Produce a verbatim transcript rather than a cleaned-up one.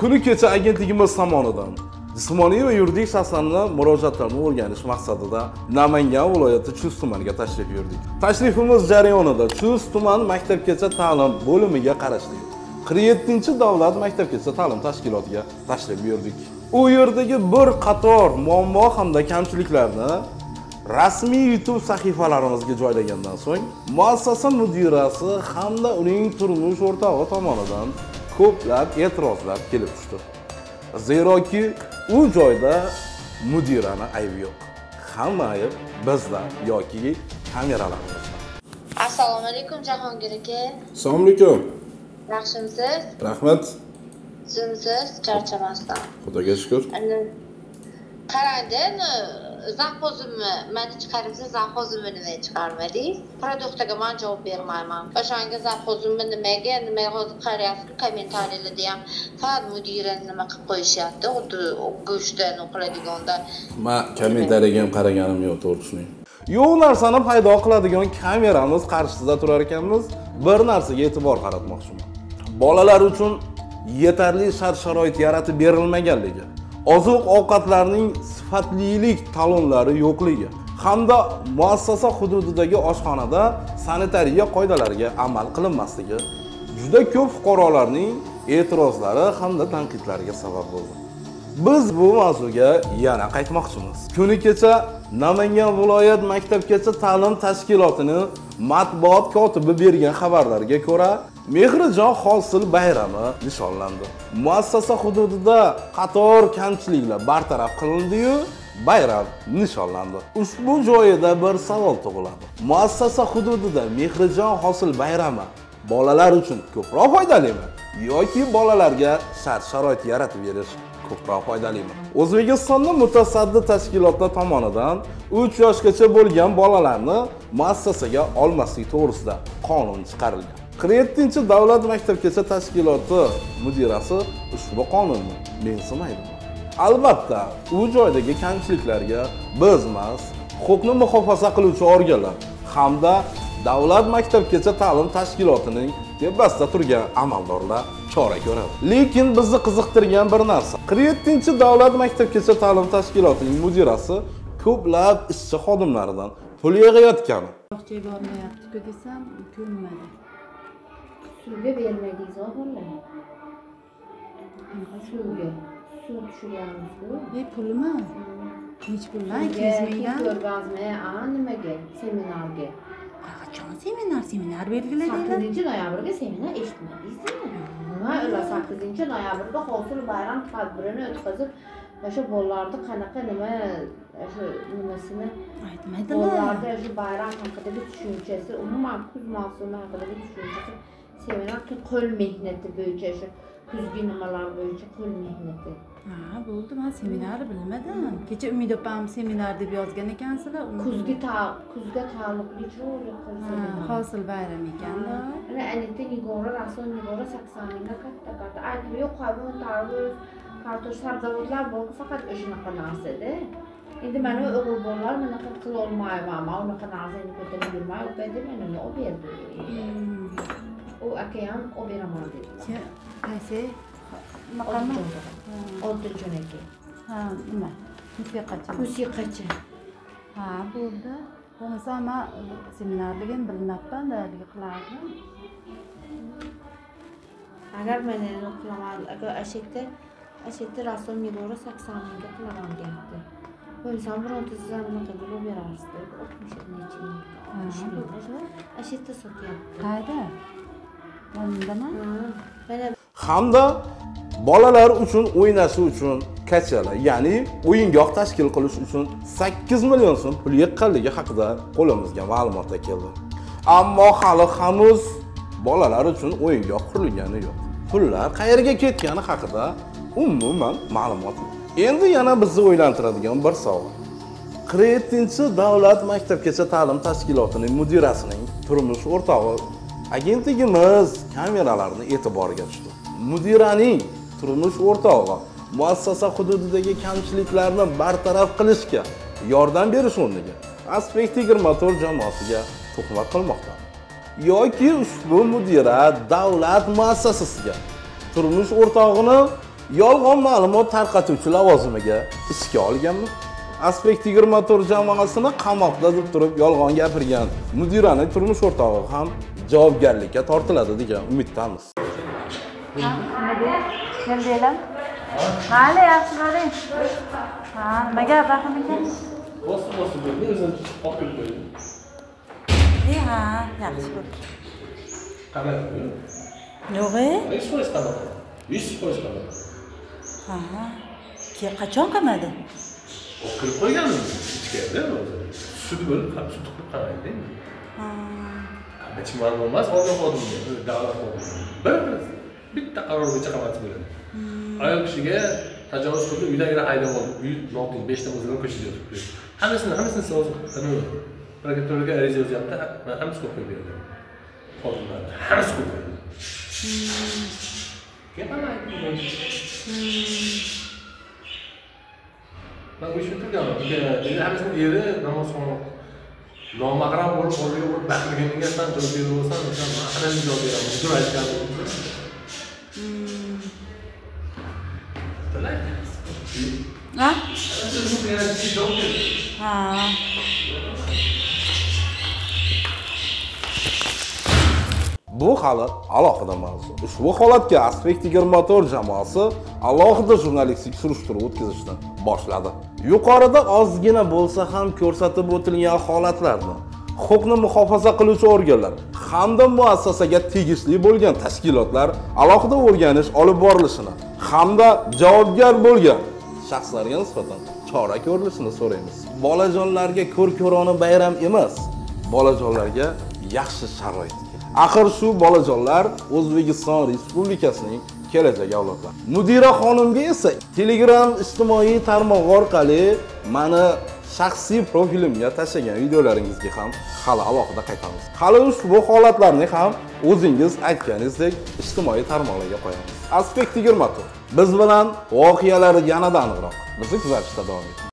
Kuni kecha agentligimiz tomonidan jismoniy va yuridik shaxslarning murojaatlarini o'rganish maqsadida Namangan viloyati Chust tumaniga tashrif buyurdik. Tashrifimiz jarayonida Chust tuman maktabgacha ta'lim bo'limiga qarashli qirq yettinchi davlat maktabgacha ta'lim tashkilotiga tashrif buyurdik. U yerdagi bir qator muammo hamda kamchiliklarni rasmiy YouTube sahifalarimizga joylagandan so'ng muassasa mudirasi hamda uning turmush o'rtog'i tomonidan ko'plab e'tirozlar kelib tushdi. Zeroki u joyda mudirani aybi yo'q. Hamma ayb bizda yoki kameralarimizda. Assalomu alaykum Jahongir aka. Assalomu alaykum. Yaxshimisiz? Rahmat. Sizsiz charchamasdan. Xudoga shukr. Qarang, zavhozimni meni chiqaribsiz, zavhozimni nima chiqarmadingiz? Produktga men javob bermayman. O'shanga zavhozimni nimaga, nima hozir qarayapsiz, kommentariylarda ham faqat mudirani nima qilib qo'yishyapti, xuddi go'shtdan o'qiladiganda. Men kommentariyaga ham qaraganim yo'q, to'g'risini. Yo'q narsani paydo qiladigan kameramiz qarshisida turar ekanmiz, bir narsaga e'tibor qaratmoqchiman. Bolalar uchun yetarli shart-sharoit yaratib berilmaganligi, oziq-ovqatlarning sifatlilik talonlari yo'qligi hamda muassasa hududidagi oshxonada sanitariya qoidalariga amal qilinmasligi juda ko'p fuqarolarning e'tirozlari hamda tanqidlariga sabab bo'ldi. Biz bu mavzuga yana qaytmoqchimiz. Kuni kecha Namangan viloyat maktabgacha ta'lim tashkilotini matbuot kotibi bergan xabarlarga ko'ra, Mehrijon hosil bayrami nishonlandi. Muassasa hududida qator kamchiliklar bartaraf qilindi-yu, bayram nishonlandi. Ushbu joyida bir savol tug'iladi. Muassasa hududida Mehrijon hosil bayrami bolalar uchun ko'proq foydalimi yoki bolalarga shart-sharoit yaratib berish ko'proq foydalimi? O'zbekistonda mutasaddi tashkilotlar tomonidan uch yoshgacha bo'lgan bolalarni muassasaga olmaslik to'g'risida qonun chiqarilgan. qirq yettinchi davlat maktabgacha tashkiloti mudirasi ushbu qonunni mensimaydi. Albatta, u joydagi kamchiliklarga biz emas, huquqni muhofaza qiluvchi organlar hamda davlat maktabgacha ta'lim tashkilotining tepasida turgan amaldorlar chora ko'radi. Lekin bizni qiziqtirgan bir narsa, qirq yettinchi davlat maktabgacha ta'lim tashkilotining mudirasi ko'plab ishchi xodimlaridan pul yig'ayotgani. Bog'chaga bormayapti-ku desam, ko'nmadi. Suvga bermadingiz oxirlar. Suvga. Suv tushiryapmiz-ku. Ey, pulmi? Nech puldan? ikki yuz mingdan. Ko'rgazma, a nimaga? Seminarga. Qachon seminar, seminar belgiladinglar? sakkizinchi noyabrga seminar eshitmadingizmi? Nima ular sakkizinchi noyabrda hosil bayram tadbirini o'tkazib, o'sha bolalarni qanaqa nima, o'sha nimasini aytmaydilar. Bolalarda o'sha bayram haqidagi tushunchasi, umuman kuz mavsumi haqidagi tushunchasi, seminar qo'l mehnati bo'yicha o'sha kuzgi nimalar bo'yicha qo'l mehnati. Ha, bo'ldi, men seminarni bilmadim. Kecha Umid opam seminar deb yozgan ekansizlar. Kuzgi ta kuzga taalluqli cho'li qilsin. Hosil bayram ekanda. Ana anita Nigora, Rasul Nigora sakson mingga katta katta. Aytib yo'q, qavun, tarvuz, kartosh, sabzavotlar bor, faqat o'shanaqa narsada. Endi mana o'g'il bolalar bunaqa qila olmayman. Men unaqa narsani ko'tarib yurmay, o'pa deb meni olib berdi. U akayam olib beraman dedi. Qaysi? Maqammi? Oltinjon aka. Ha, nima? Musiqachi. Musiqachi. Ha, bo'ldi. Bo'lmasa men seminarligini bilmabman, daliga qilardim. Agar men qilaman, agar ashakda, ashakda Rasul Nigora sakson mingga qilaman deyapti. Bo'lsam bironta sizlar bunaqa qilib berarsiz deb oltmish necha ming. Ashakda sotyapti. Qayda? Mandami? Mana hamda bolalar uchun o'ynashi uchun kachalar, ya'ni o'yingoh tashkil qilish uchun sakkiz million so'm pul yiqqanligi haqida qo'limizga ma'lumotlar keldi. Ammo hali hanuz bolalar uchun o'yingoh qurilgani yo'q. Pullar qayerga ketgani haqida umuman ma'lumot yo'q. Endi yana bizni o'ylantiradigan bir savol. qirq yettinchi davlat maktabgacha ta'lim tashkilotining mudirasining turmush o'rtog'i agentligimiz kameralarini e'tiboriga tushdi. Mudiraning turmush o'rtog'i muassasa hududidagi kamchiliklarni bartaraf qilishga yordam berish o'rniga Aspect yigirma to'rt jamoasiga tuhmat qilmoqda. Yoki ushbu mudira davlat muassasasiga turmush o'rtog'ini yolg'on ma'lumot tarqatuvchi lavozimiga ishga olganmi? Aspekt yigirma to'rt jamoasini qamoqda deb turib yolg'on gapirgan mudiraning turmush o'rtog'i ham javobgarlikka tortiladi degan umiddamiz. Keldinglar? Hali yaxshi bo'ling. Ha, nimaga rahim ekan? Bosib bosib bo'ldi, o'zini olib kelib qo'ydi. E, ha, yaxshi bo'ldi. Qanday? Yo'q. yuz foiz qamoq. yuz foiz qamoq. Ha. Qachon qamadi? Kirib qo'yganmi? Ichkarida o'zi. Sud bo'lib, sud qilib qaraydi. Ha. Hech ma'lum emas, hozir xodimga, davlat xodimi. Bir bitta qaror bo'yicha qamoqda bo'ladi. Ayol kishiga tajovuz qilib, uydagilar haydab oldi. Uy noqtin besh ta o'zini ko'chada yotibdi. Hammasini, hammasini hozir prokuraturaga ariza yozyapti. Men hammasi qo'yib berdim. Xodimlar hammasi qo'yib berdim. Ben bu işi tutuyorum. Dedi hammasini eri namozxon nomahram bo'lib o'rniga o'rib baxtligiga san javob berib olsan, men hammasini javob beraman. Shuni aytganim. Ha? Ha. Bu hali alohida mavzu. Ushbu holatga Aspekt yigirma to'rt jamoasi alohida jurnalistik surishtiruv o'tkazishni boshladi. Yuqorida ozgina bo'lsa ham ko'rsatib o'tilgan holatlarni huquqni muhofaza qiluvchi organlar hamda muassasaga tegishli bo'lgan tashkilotlar alohida o'rganish olib borilishini hamda javobgar bo'lgan shaxslarga nisbatan chora ko'rilishini so'raymiz. Bolajonlarga ko'r-ko'rona bayram emas, bolajonlarga yaxshi sharoit. Axir shu bolajonlar O'zbekiston Respublikasining kelajak avlodlari. Mudira xonimga esa Telegram ijtimoiy tarmoq orqali meni shaxsiy profilimga tashlagan videolaringizga ham hali alohida qaytamiz. Hali ushbu holatlarni ham o'zingiz aytganingizdek ijtimoiy tarmoqlarga qo'yamiz. Aspekt yigirma to'rt biz bilan voqealar yanada aniqroq. Bizni kuzatishda davom eting.